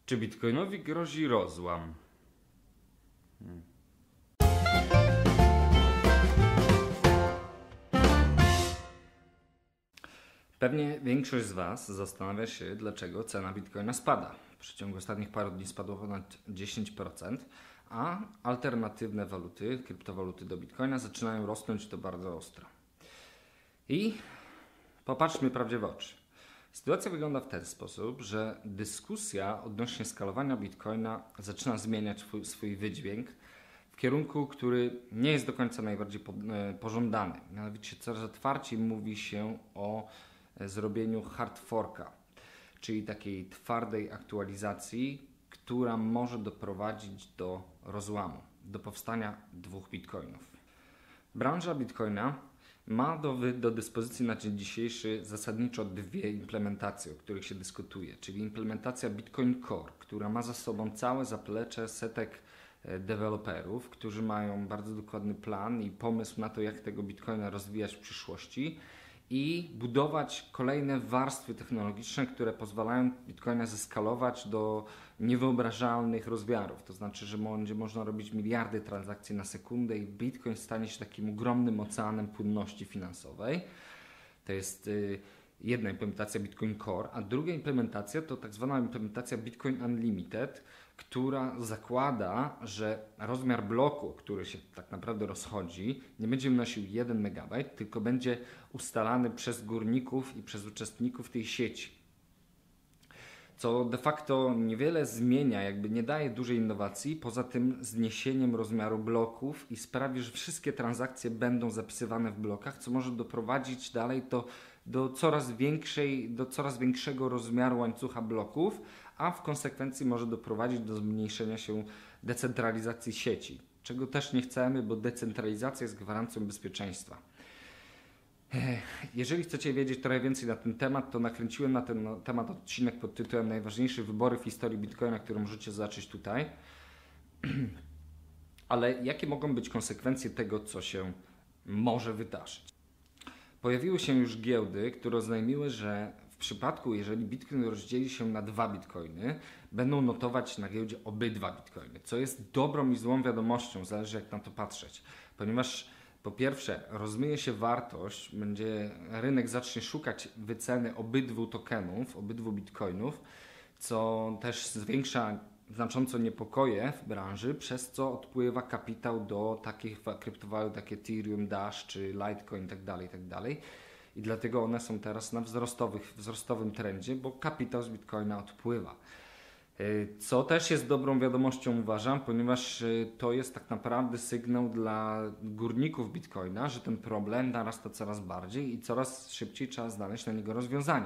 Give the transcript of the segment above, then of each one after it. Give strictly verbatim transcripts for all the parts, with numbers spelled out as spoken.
Czy Bitcoinowi grozi rozłam? Hmm. Pewnie większość z Was zastanawia się, dlaczego cena Bitcoina spada. W przeciągu ostatnich paru dni spadło ponad dziesięć procent, a alternatywne waluty, kryptowaluty do Bitcoina zaczynają rosnąć to bardzo ostro. I popatrzmy prawdzie w oczy. Sytuacja wygląda w ten sposób, że dyskusja odnośnie skalowania Bitcoina zaczyna zmieniać swój, swój wydźwięk w kierunku, który nie jest do końca najbardziej po, e, pożądany. Mianowicie coraz otwarciej mówi się o zrobieniu hard forka, czyli takiej twardej aktualizacji, która może doprowadzić do rozłamu, do powstania dwóch bitcoinów. Branża Bitcoina ma do, do dyspozycji na dzień dzisiejszy zasadniczo dwie implementacje, o których się dyskutuje, czyli implementacja Bitcoin Core, która ma za sobą całe zaplecze setek deweloperów, którzy mają bardzo dokładny plan i pomysł na to, jak tego Bitcoina rozwijać w przyszłości i budować kolejne warstwy technologiczne, które pozwalają Bitcoina zeskalować do niewyobrażalnych rozmiarów. To znaczy, że będzie można robić miliardy transakcji na sekundę i Bitcoin stanie się takim ogromnym oceanem płynności finansowej. To jest y, jedna implementacja Bitcoin Core, a druga implementacja to tak zwana implementacja Bitcoin Unlimited, która zakłada, że rozmiar bloku, który się tak naprawdę rozchodzi, nie będzie wynosił jeden megabajt, tylko będzie ustalany przez górników i przez uczestników tej sieci. Co de facto niewiele zmienia, jakby nie daje dużej innowacji, poza tym zniesieniem rozmiaru bloków i sprawi, że wszystkie transakcje będą zapisywane w blokach, co może doprowadzić dalej to do coraz większej, do coraz większego rozmiaru łańcucha bloków, a w konsekwencji może doprowadzić do zmniejszenia się decentralizacji sieci, czego też nie chcemy, bo decentralizacja jest gwarancją bezpieczeństwa. Jeżeli chcecie wiedzieć trochę więcej na ten temat, to nakręciłem na ten temat odcinek pod tytułem Najważniejsze wybory w historii Bitcoina, który możecie zobaczyć tutaj. Ale jakie mogą być konsekwencje tego, co się może wydarzyć? Pojawiły się już giełdy, które oznajmiły, że w przypadku, jeżeli Bitcoin rozdzieli się na dwa Bitcoiny, będą notować na giełdzie obydwa Bitcoiny, co jest dobrą i złą wiadomością, zależy jak na to patrzeć, ponieważ po pierwsze, rozmyje się wartość, będzie rynek zacznie szukać wyceny obydwu tokenów, obydwu bitcoinów, co też zwiększa znacząco niepokoje w branży, przez co odpływa kapitał do takich kryptowalut jak Ethereum, Dash czy Litecoin itd., itd. I dlatego one są teraz na wzrostowych, wzrostowym trendzie, bo kapitał z bitcoina odpływa. Co też jest dobrą wiadomością, uważam, ponieważ to jest tak naprawdę sygnał dla górników Bitcoina, że ten problem narasta coraz bardziej i coraz szybciej trzeba znaleźć na niego rozwiązanie.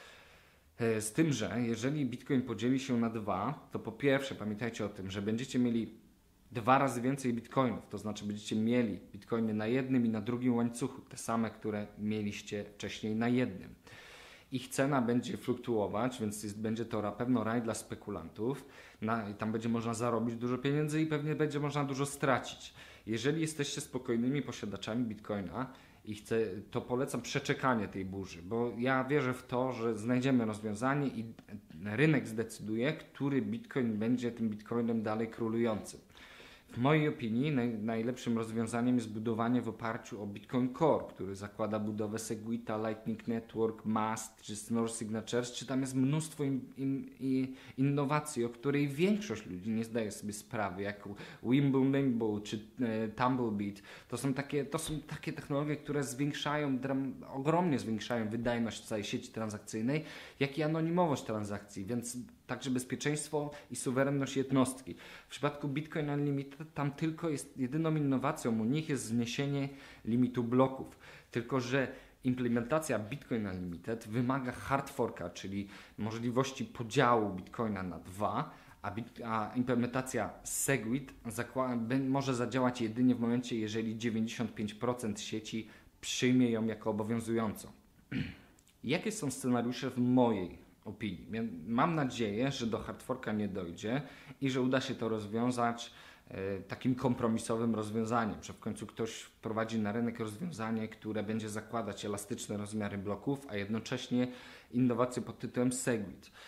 Z tym, że jeżeli Bitcoin podzieli się na dwa, to po pierwsze pamiętajcie o tym, że będziecie mieli dwa razy więcej Bitcoinów, to znaczy będziecie mieli Bitcoiny na jednym i na drugim łańcuchu, te same, które mieliście wcześniej na jednym. Ich cena będzie fluktuować, więc jest, będzie to na pewno raj dla spekulantów. Na, tam będzie można zarobić dużo pieniędzy i pewnie będzie można dużo stracić. Jeżeli jesteście spokojnymi posiadaczami Bitcoina i chce, to polecam przeczekanie tej burzy, bo ja wierzę w to, że znajdziemy rozwiązanie i rynek zdecyduje, który Bitcoin będzie tym Bitcoinem dalej królującym. W mojej opinii naj, najlepszym rozwiązaniem jest budowanie w oparciu o Bitcoin Core, który zakłada budowę Segwita, Lightning Network, Mast czy Snore Signatures, czy tam jest mnóstwo in, in, in, innowacji, o której większość ludzi nie zdaje sobie sprawy, jak Wimble Limbo czy e, Tumblebeat. To są takie, to są takie technologie, które zwiększają, dram, ogromnie zwiększają wydajność całej sieci transakcyjnej, jak i anonimowość transakcji, więc także bezpieczeństwo i suwerenność jednostki. W przypadku Bitcoin Unlimited tam tylko jest, jedyną innowacją u nich jest zniesienie limitu bloków. Tylko że implementacja Bitcoin Unlimited wymaga hard forka, czyli możliwości podziału Bitcoina na dwa, a, bit, a implementacja Segwit może zadziałać jedynie w momencie, jeżeli dziewięćdziesiąt pięć procent sieci przyjmie ją jako obowiązującą. Jakie są scenariusze w mojej opinii? Mam nadzieję, że do hard forka nie dojdzie i że uda się to rozwiązać e, takim kompromisowym rozwiązaniem, że w końcu ktoś wprowadzi na rynek rozwiązanie, które będzie zakładać elastyczne rozmiary bloków, a jednocześnie innowacje pod tytułem Segwit.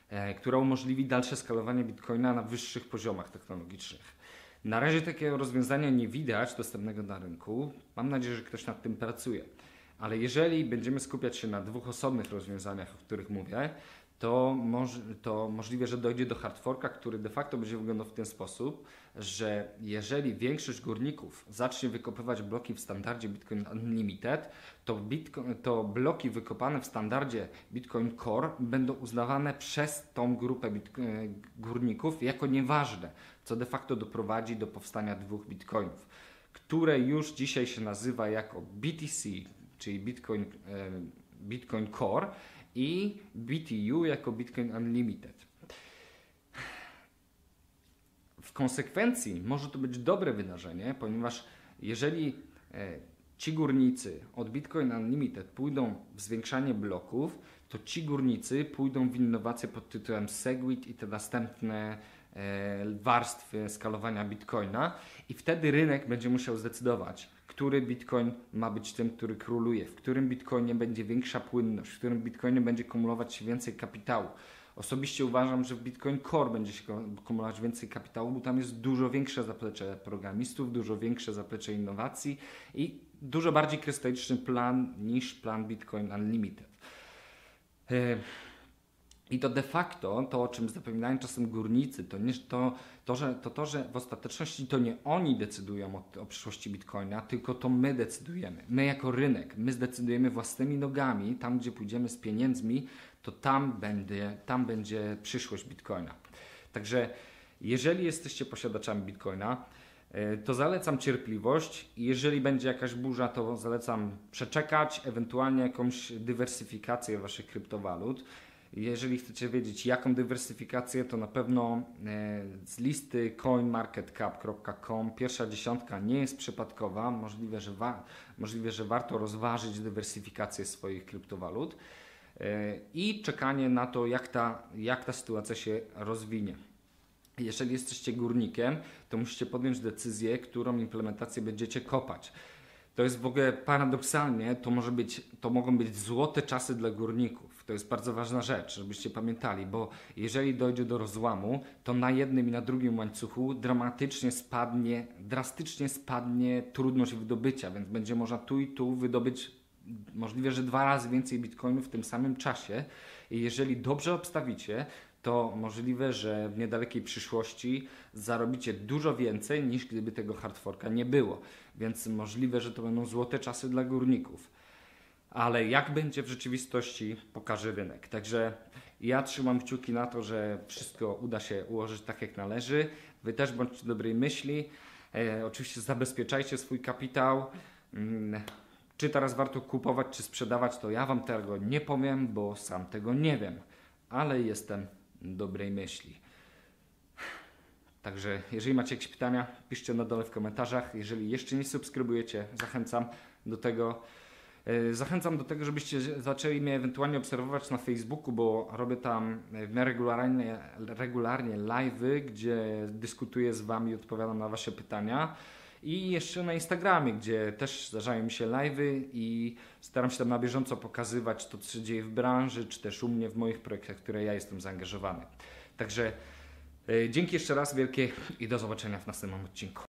która umożliwi dalsze skalowanie Bitcoina na wyższych poziomach technologicznych. Na razie takiego rozwiązania nie widać dostępnego na rynku. Mam nadzieję, że ktoś nad tym pracuje. Ale jeżeli będziemy skupiać się na dwóch osobnych rozwiązaniach, o których mówię, to, moż, to możliwe, że dojdzie do hard forka, który de facto będzie wyglądał w ten sposób, że jeżeli większość górników zacznie wykopywać bloki w standardzie Bitcoin Unlimited, to, Bitcoin, to bloki wykopane w standardzie Bitcoin Core będą uznawane przez tą grupę Bitcoin, górników jako nieważne, co de facto doprowadzi do powstania dwóch Bitcoinów, które już dzisiaj się nazywa jako B T C, czyli Bitcoin, Bitcoin Core, i B T U jako Bitcoin Unlimited. W konsekwencji może to być dobre wydarzenie, ponieważ jeżeli e, ci górnicy od Bitcoin Unlimited pójdą w zwiększanie bloków, to ci górnicy pójdą w innowacje pod tytułem Segwit i te następne e, warstwy skalowania Bitcoina i wtedy rynek będzie musiał zdecydować, który Bitcoin ma być tym, który króluje, w którym Bitcoinie będzie większa płynność, w którym Bitcoinie będzie kumulować się więcej kapitału. Osobiście uważam, że w Bitcoin Core będzie się kumulować więcej kapitału, bo tam jest dużo większe zaplecze programistów, dużo większe zaplecze innowacji i dużo bardziej krystaliczny plan niż plan Bitcoin Unlimited. I to de facto, to o czym zapominają czasem górnicy, to, nie, to, to, że, to to, że w ostateczności to nie oni decydują o, o przyszłości Bitcoina, tylko to my decydujemy. My jako rynek, my zdecydujemy własnymi nogami, tam gdzie pójdziemy z pieniędzmi, to tam będzie, tam będzie przyszłość Bitcoina. Także jeżeli jesteście posiadaczami Bitcoina, to zalecam cierpliwość i jeżeli będzie jakaś burza, to zalecam przeczekać, ewentualnie jakąś dywersyfikację waszych kryptowalut. Jeżeli chcecie wiedzieć jaką dywersyfikację, to na pewno z listy coin market cap kropka com pierwsza dziesiątka nie jest przypadkowa. Możliwe, że, wa- możliwe, że warto rozważyć dywersyfikację swoich kryptowalut i czekanie na to, jak ta, jak ta sytuacja się rozwinie. Jeżeli jesteście górnikiem, to musicie podjąć decyzję, którą implementację będziecie kopać. To jest w ogóle paradoksalnie, to, może być, to mogą być złote czasy dla górników. To jest bardzo ważna rzecz, żebyście pamiętali, bo jeżeli dojdzie do rozłamu, to na jednym i na drugim łańcuchu dramatycznie spadnie, drastycznie spadnie trudność wydobycia, więc będzie można tu i tu wydobyć możliwe, że dwa razy więcej bitcoinów w tym samym czasie. I jeżeli dobrze obstawicie, to możliwe, że w niedalekiej przyszłości zarobicie dużo więcej niż gdyby tego hard forka nie było. Więc możliwe, że to będą złote czasy dla górników. Ale jak będzie w rzeczywistości, pokaże rynek. Także ja trzymam kciuki na to, że wszystko uda się ułożyć tak jak należy. Wy też bądźcie dobrej myśli. E, oczywiście zabezpieczajcie swój kapitał. Mm, czy teraz warto kupować, czy sprzedawać, to ja Wam tego nie powiem, bo sam tego nie wiem. Ale jestem dobrej myśli. Także jeżeli macie jakieś pytania, piszcie na dole w komentarzach. Jeżeli jeszcze nie subskrybujecie, zachęcam do tego. Zachęcam do tego, żebyście zaczęli mnie ewentualnie obserwować na Facebooku, bo robię tam w miarę regularnie, regularnie live'y, gdzie dyskutuję z Wami i odpowiadam na Wasze pytania. I jeszcze na Instagramie, gdzie też zdarzają mi się live'y i staram się tam na bieżąco pokazywać to, co się dzieje w branży, czy też u mnie w moich projektach, w które ja jestem zaangażowany. Także dzięki jeszcze raz wielkie i do zobaczenia w następnym odcinku.